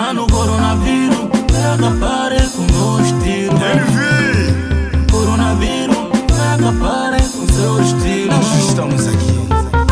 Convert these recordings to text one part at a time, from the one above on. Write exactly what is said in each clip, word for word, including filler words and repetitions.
Mano, coronavírus vai acabar com meu estilo. Coronavírus vai acabar com seu estilo. Nós estamos aqui.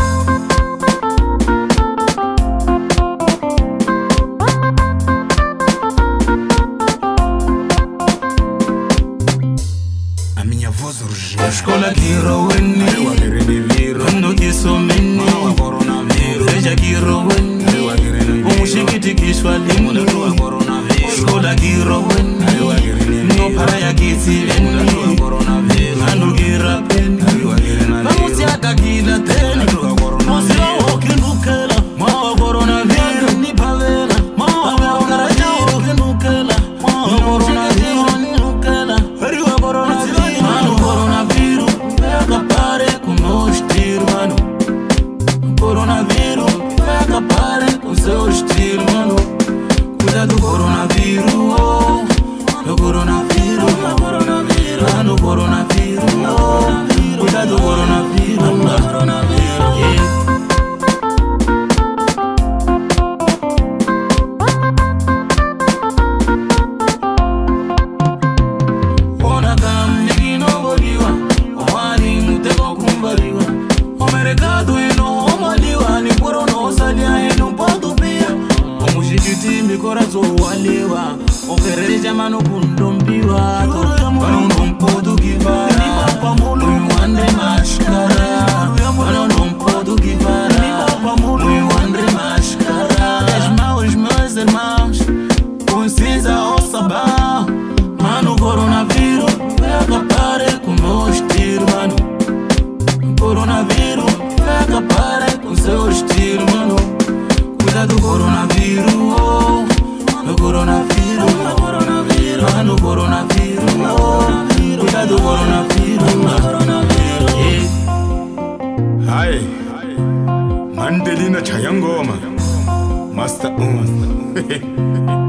A minha voz urgente. A escola que roeni, quando que someni, veja que roeni, um chiquiti que esfalini. Escola que roeni, no para que se veni, quando que rapeni, vamos se ataquila tene, não se vai o que nukela, mau coronavírus ni pavela, mau coronavírus que nukela, mau coronavírus ni nukela, perigo coronavírus, mano coronavírus vai acabar com meu estilo, mano. Coronavírus vai acabar com seu estilo, mano. Cuida do coronavírus, oh. Do coronavírus, do coronavírus, ah, do coronavírus, oh. Cuida do coronavírus, do coronavírus, yeah. Ona kamiki no boliwa, wani mutego kumbaliwa. O mercado e no omaliwa, ni puro no salia e no ponto pia. O mushikiti mi coração waliwa, o querer mano kundombiwa. Para não podo givar, no ande máscara. Para não podo givar, no ande máscara. Os meus irmãos, com cinza ou sabão. Mano, coronavírus vai acabar com meu estilo, mano. Coronavírus vai acabar com seu estilo, mano. Cuida do coronavírus, oh. Do coronavírus, do coronavírus, ah, do coronavírus, oh. Cuida do coronavírus, do coronavírus, yeah. Hai Mandelina Chayangoma Master Um